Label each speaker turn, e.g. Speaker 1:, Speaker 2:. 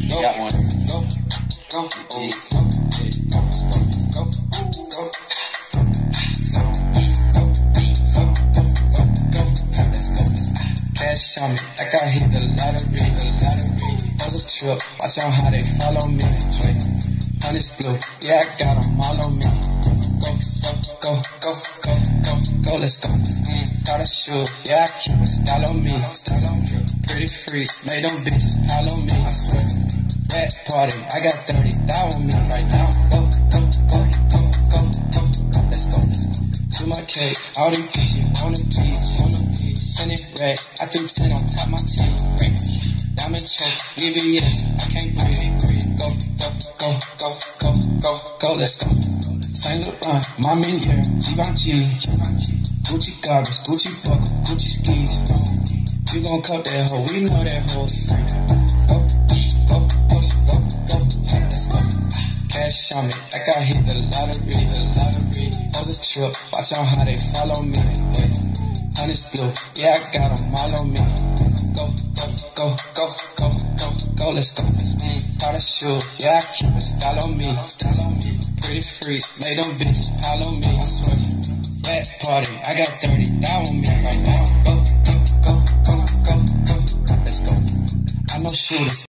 Speaker 1: You got one.
Speaker 2: Go, go, cash on me, like I hit the lottery. Pose a trip, watch on how they follow me. Honey's blue, yeah, I got them all on me. Go, let's go. Got a shoe, yeah, I keep a style on me. Pretty freaks, made them bitches pile on me. I swear, that party, I got 30,000 on me right now. Go, let's go. To my cake, all these bitches on the beach. 20 racks, I threw 10 on top my team. Diamond choke, VVS, I can't breathe. Go, let's go. Saint Laurent, mommy here, Givenchy. Gucci garbage, Gucci buckle, Gucci skis. You gon' cut that hoe, we know that hoe free. Go, let's go. Cash on me, like I hit the lottery. Pose a trip, watch on how they follow me. Honey's blue, yeah, I got them all on me. Go, let's go. Got a shoe, yeah, I keep a style on me. Pretty freaks, made them bitches pile on me. I swear, that party, I got 30,000 on me right now. Go, let's go. I know shooters.